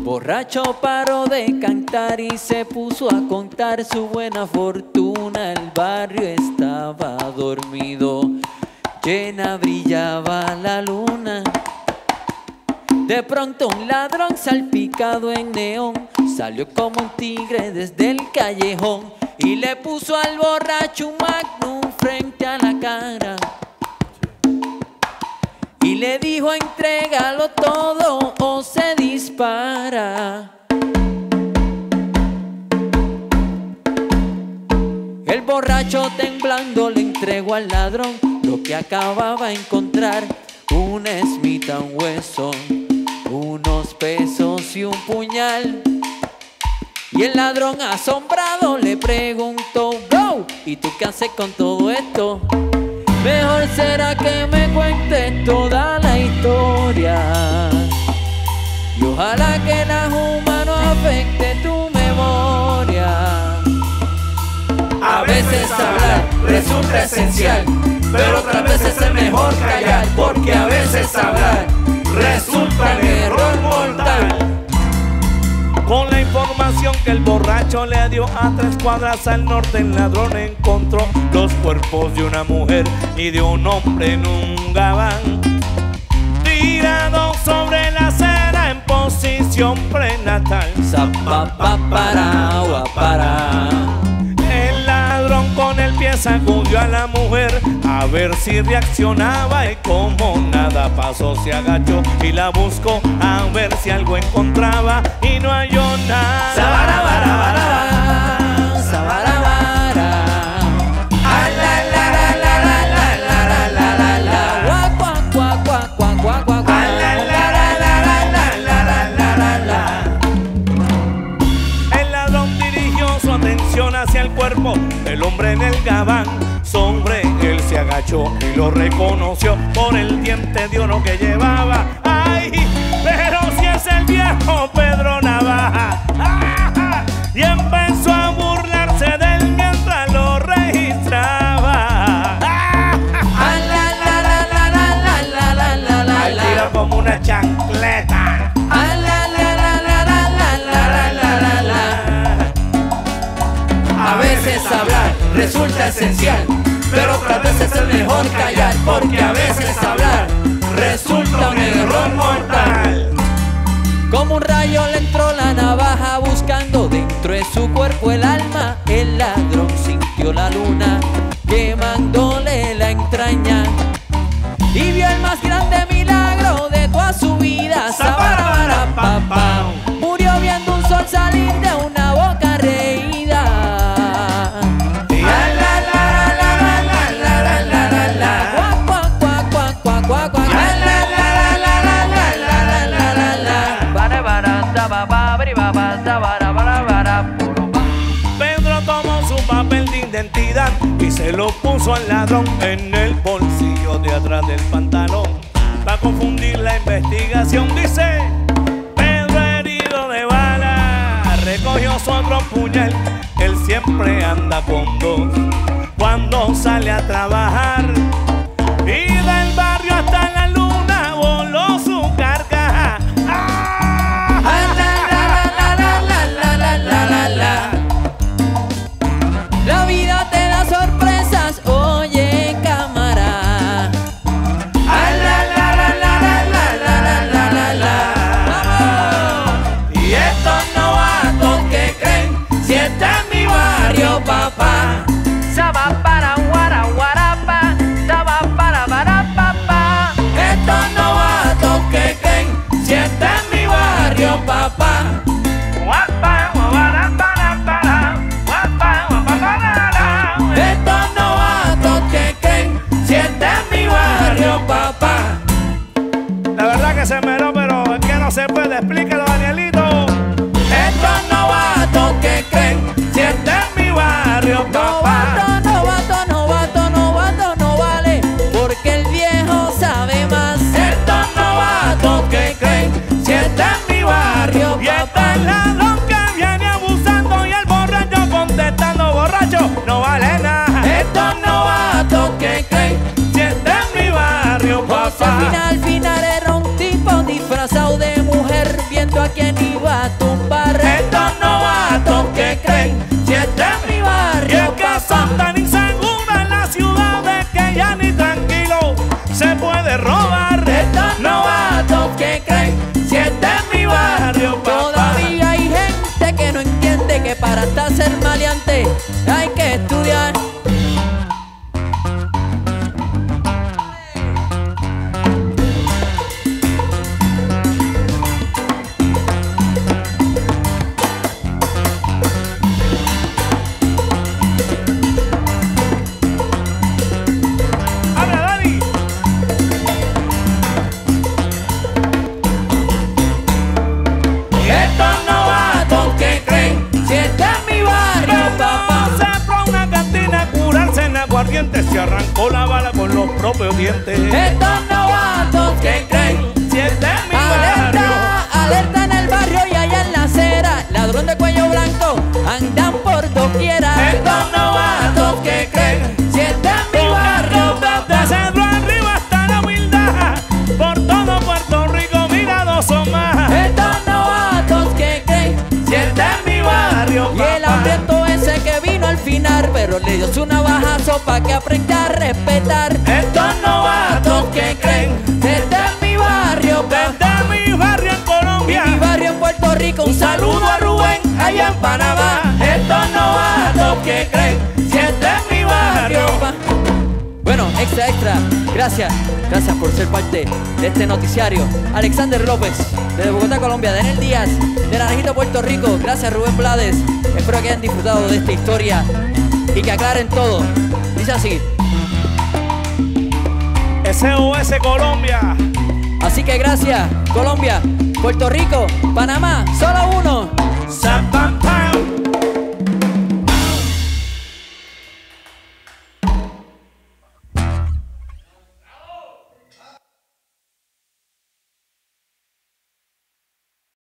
Borracho paró de cantar y se puso a contar su buena fortuna. El barrio estaba dormido, llena brillaba la luna. De pronto un ladrón salpicado en neón salió como un tigre desde el callejón y le puso al borracho un magnum frente a la cara y le dijo: entrégalo todo o se dispara. El borracho temblando le entregó al ladrón lo que acababa de encontrar: una Smith & Wesson, unos pesos y un puñal. Y el ladrón asombrado le preguntó: bro, ¿y tú qué haces con todo esto? Mejor será que me cuentes toda la historia y ojalá que la Juma no afecte tu memoria. A veces hablar resulta esencial, pero otras veces es mejor callar, porque a veces hablar resulta un error mortal. Con la información que el borracho le dio a 3 cuadras al norte, el ladrón encontró los cuerpos de una mujer y de un hombre en un gabán, tirados sobre la acera en posición prenatal. Zapapapara, guapara. El ladrón con el pie sacudió a la mujer a ver si reaccionaba y como nada pasó se agachó y la buscó a ver si algo encontraba y no halló nada. Sabarabara, sabarabara. Ay, la la la la la la la la la la. Guau, guau, guau, guau, guau, guau, guau. Ay, la la la la la la la la la. El ladrón dirigió su atención hacia el cuerpo del hombre en el gabán. Sobre él se agachó y lo reconoció por el diente de oro que llevaba. ¡Ay! Pero si es el viejo Pedro Navaja. ¡Ah! Y empezó a burlarse de él mientras lo registraba. ¡Ah! Ay, la la la la la la la la la la. Al tiro como una chancleta. Ay, la la la la la la la la la la. A veces hablar resulta esencial, pero otras veces es mejor callar, porque a veces hablar resulta un error mortal. Como un rayo le entró la navaja buscando dentro de su cuerpo el alma. El ladrón sintió la luna quemándole la entraña y vio el más grande milagro de toda su vida. Sabarabara, murió viendo un sol salir de una boca reída. Pedro tomó su papel de identidad y se lo puso al ladrón en el bolsillo de atrás del pantalón. Para confundir la investigación, dice: Pedro herido de bala recogió su otro puñal. Él siempre anda con 2 cuando sale a trabajar. Y del barrio hasta la luna voló su carcaja. La vida te da sorpresas, oye cámara. Y estos novatos que creen si está en mi barrio, papá. Saba para guara guarapa, saba para papá. Estos novatos que creen si está en mi barrio, papá. Estos novatos que creen si está en mi barrio, papá. La verdad que se meró, pero es que no se puede. Explícalo, Danielito. Estos novatos que creen si está en mi barrio, papá. Novato, novato, novato, no vale, porque el viejo sabe más. Estos novatos que creen si está en mi barrio, Y está papá. el ladrón que viene abusando y el borracho contestando: borracho, no vale nada. Estos novatos que creen Si está en mi barrio, o sea, papá. al final era un tipo disfrazado de mujer viendo a quién iba a se arrancó la bala con los propios dientes. Estos novatos que creen. Si este es mi barrio. Alerta, alerta en el barrio y allá en la acera. Ladrón de cuello blanco andan por doquiera. Estos novatos que creen. Si este es mi barrio, De centro arriba hasta la humildad. Por todo Puerto Rico, mira, dos son más. estos novatos que creen. Si este es mi barrio, Y el papá. hambriento ese que vino al final, pero le dio su navajazo pa' que aprenda a respetar. Estos novatos que creen. Este es mi barrio, Desde mi barrio en Colombia. mi barrio en Puerto Rico. Un saludo a Rubén allá en Panamá. Estos novatos que creen. Si este es mi barrio. Bueno, extra, gracias por ser parte de este noticiario. Alexander López, desde Bogotá, Colombia. Daniel Díaz, de Naranjito, Puerto Rico. Gracias, Rubén Blades. Espero que hayan disfrutado de esta historia y que aclaren todo. Dice así. SOS Colombia. Así que gracias, Colombia, Puerto Rico, Panamá, solo uno. Zapampa.